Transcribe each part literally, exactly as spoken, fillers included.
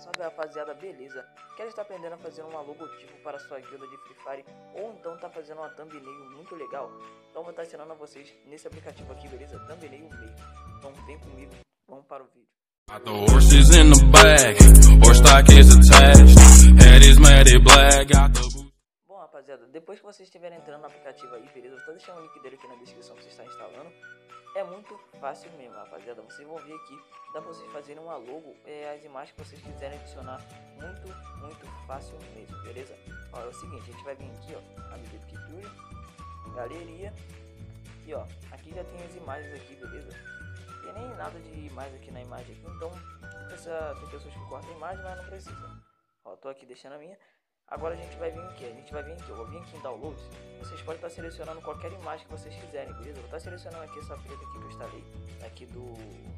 Salve rapaziada, beleza? Quer estar aprendendo a fazer um logotipo para sua guilda de Free Fire ou então tá fazendo uma thumbnail muito legal? Então vou estar ensinando a vocês nesse aplicativo aqui, beleza? Thumbnail meio. Então vem comigo, vamos para o vídeo. Bom rapaziada, depois que vocês estiverem entrando no aplicativo aí, beleza? Eu tô deixando o link dele aqui na descrição que você está instalando. É muito fácil mesmo, rapaziada. Vocês vão ver aqui, dá pra vocês fazerem uma logo, é, as imagens que vocês quiserem adicionar. Muito, muito fácil mesmo, beleza? Ó, é o seguinte, a gente vai vir aqui, ó, a Medida Capture, galeria. E ó, aqui já tem as imagens aqui, beleza? Não tem nem nada de imagem aqui na imagem aqui, então essa, tem pessoas que cortam a imagem, mas não precisa. Ó, tô aqui deixando a minha. Agora a gente vai vir aqui, a gente vai vir aqui, eu vou vir aqui em downloads. Vocês podem estar selecionando qualquer imagem que vocês quiserem, beleza? Eu vou estar selecionando aqui essa preta aqui que eu instalei, aqui do,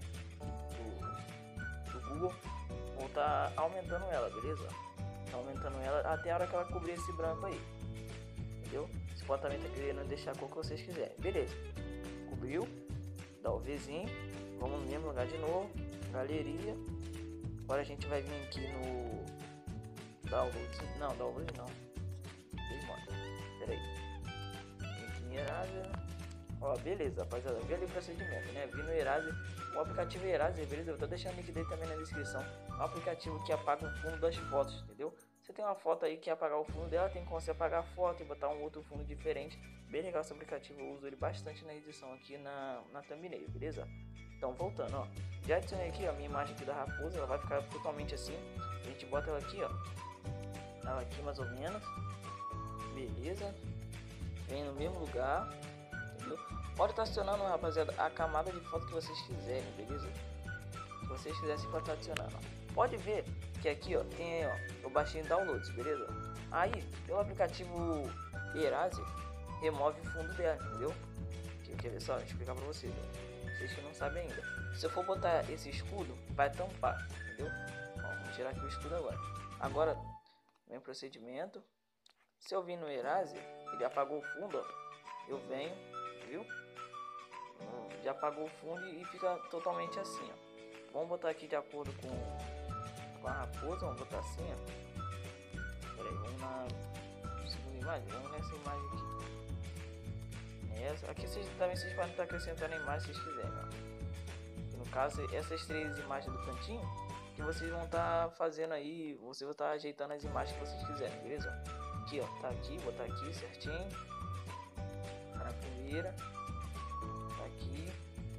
do, do Google. Vou estar aumentando ela, beleza? Tá aumentando ela até a hora que ela cobrir esse branco aí, entendeu? Você pode também estar querendo deixar a cor que vocês quiserem, beleza? Cobriu, dá o Vzinho, vamos no mesmo lugar de novo, galeria. Agora a gente vai vir aqui no download, não, download não. Pera aí. Aqui em Eraser. Ó, beleza, rapaziada. Vi ali o procedimento, né? Vi no Eraser. O aplicativo Eraser, beleza? Eu tô deixando o link dele também na descrição. É um aplicativo que apaga o fundo das fotos, entendeu? Você tem uma foto aí que apagar o fundo dela, tem como você apagar a foto e botar um outro fundo diferente. Bem legal esse aplicativo, eu uso ele bastante na edição aqui na, na thumbnail, beleza? Então, voltando, ó. Já adicionei aqui, ó, a minha imagem aqui da raposa. Ela vai ficar totalmente assim. A gente bota ela aqui, ó. Ela aqui mais ou menos, beleza, vem no mesmo lugar, entendeu? Pode estar adicionando, rapaziada, a camada de foto que vocês quiserem, beleza? Se vocês quiserem, pode estar adicionando, ó. Pode ver que aqui, ó, tem, ó, eu baixei em downloads, beleza? Aí, pelo aplicativo Eraser, remove o fundo dela, entendeu? Quer ver só? Deixa eu explicar pra vocês, ó. Vocês que não sabem ainda. Se eu for botar esse escudo, vai tampar, entendeu? Ó, vamos tirar aqui o escudo agora. Agora, vem procedimento. Se eu vim no Eraser, ele apagou o fundo, ó. Eu venho, viu? Já apagou o fundo e fica totalmente assim, ó. Vamos botar aqui de acordo com, com a raposa. Vamos botar assim, ó. Pera aí, vamos na segunda imagem. Vamos nessa imagem aqui. Essa, aqui vocês também vocês podem estar acrescentando a imagem se vocês quiserem, ó. No caso, essas três imagens do cantinho que vocês vão estar tá fazendo aí, você vai estar tá ajeitando as imagens que vocês quiserem, beleza? Aqui, ó, tá aqui, vou botar aqui certinho. Tá na primeira, tá aqui,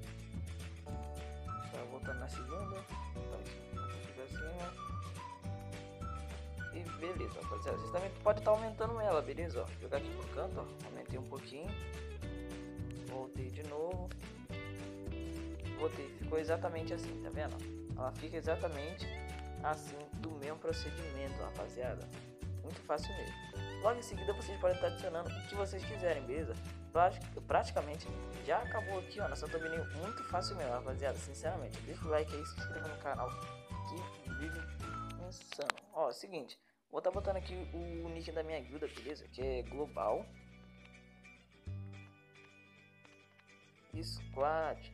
tá voltando na segunda, tá aqui pra cima. E beleza, rapaziada, vocês também podem estar tá aumentando ela, beleza? Ó, jogar aqui pro canto, ó, aumentei um pouquinho, voltei de novo, voltei, ficou exatamente assim, tá vendo? Ela fica exatamente assim, do mesmo procedimento, rapaziada. Muito fácil mesmo. Logo em seguida vocês podem estar adicionando o que vocês quiserem, beleza? Praticamente já acabou aqui, ó, nessa thumbnail. Muito fácil mesmo, rapaziada. Sinceramente, deixa o like aí, se inscreva no canal. Que vídeo insano. Ó, é o seguinte, vou estar botando aqui o nick da minha guilda, beleza? Que é Global Squad.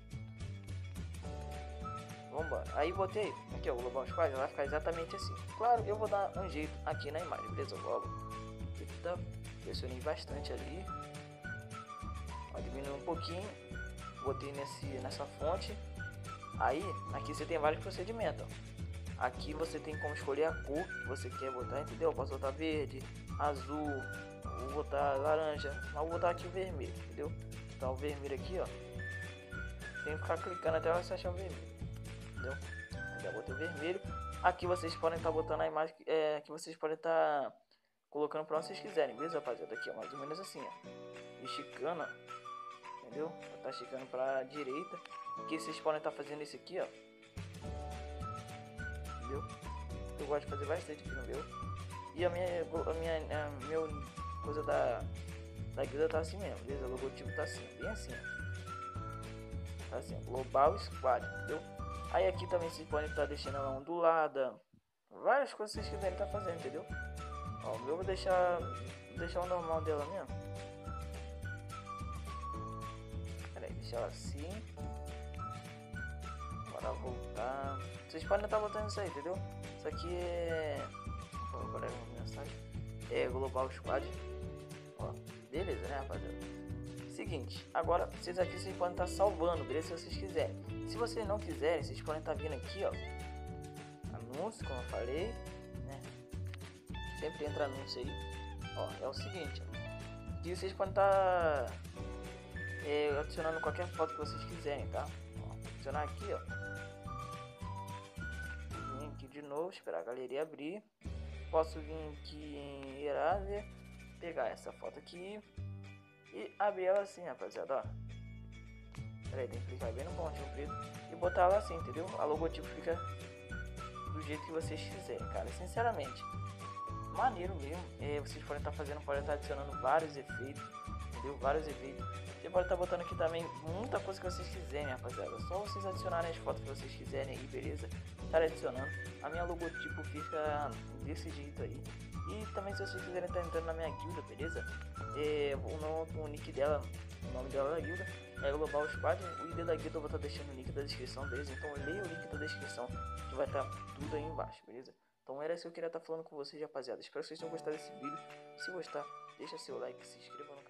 Vambora. Aí botei aqui, ó, o Global Squad, vai ficar exatamente assim. Claro, eu vou dar um jeito aqui na imagem, beleza? Logo, eita, pressionei bastante ali, ó, diminuir um pouquinho, botei nesse, nessa fonte. Aí, aqui você tem vários procedimentos, ó. Aqui você tem como escolher a cor que você quer botar, entendeu? Eu posso botar verde, azul, vou botar laranja, mas vou botar aqui o vermelho, entendeu? Então o vermelho aqui, ó, tem que ficar clicando até você achar o vermelho. Entendeu? Já botei o vermelho. Aqui vocês podem estar tá botando a imagem é, que vocês podem estar tá colocando para onde vocês quiserem, beleza, rapaziada? Aqui, ó, mais ou menos assim, ó. Esticando, ó. Entendeu? Tá esticando para direita. Aqui vocês podem estar tá fazendo isso aqui, ó. Entendeu? Eu gosto de fazer bastante aqui no meu. E a minha, a minha, a meu coisa da da guilda tá assim mesmo, beleza? O logotipo tá assim, bem assim, ó. Tá assim, Global Squad, entendeu? Aí aqui também vocês podem estar deixando ela ondulada, várias coisas que vocês quiserem estar fazendo, entendeu? Ó, eu vou deixar, vou deixar o normal dela mesmo. Pera aí, deixar ela assim. Bora voltar. Vocês podem estar voltando isso aí, entendeu? Isso aqui é... Qual é a mensagem? É Global Squad. Ó, beleza, né, rapaziada? Seguinte, agora vocês aqui vocês podem estar salvando, beleza? Se vocês quiserem. Se vocês não quiserem, vocês podem estar vindo aqui, ó. Anúncio, como eu falei, né? Sempre entra anúncio aí. Ó, é o seguinte, ó. Aqui vocês podem estar é, adicionando qualquer foto que vocês quiserem, tá? Ó, adicionar aqui, ó. Vim aqui de novo, esperar a galeria abrir. Posso vir aqui em Eraser, pegar essa foto aqui e abrir ela assim, rapaziada, ó. Pera aí, tem que clicar bem no pontinho preto e botar ela assim, entendeu? A logotipo fica do jeito que vocês quiserem, cara. Sinceramente, maneiro mesmo. É, vocês podem estar fazendo, podem estar adicionando vários efeitos, entendeu? Vários efeitos. Você pode estar botando aqui também muita coisa que vocês quiserem, rapaziada. Só vocês adicionarem as fotos que vocês quiserem aí, beleza? Estar adicionando. A minha logotipo fica desse jeito aí. E também, se vocês quiserem estar entrando na minha guilda, beleza? É, o, nome, o nick dela, o nome dela da guilda é Global Squad. O I D da guilda eu vou estar deixando o link da descrição deles. Então leia o link da descrição que vai estar tudo aí embaixo, beleza? Então era isso que eu queria estar falando com vocês, rapaziada. Espero que vocês tenham gostado desse vídeo. Se gostar, deixa seu like, se inscreva no canal.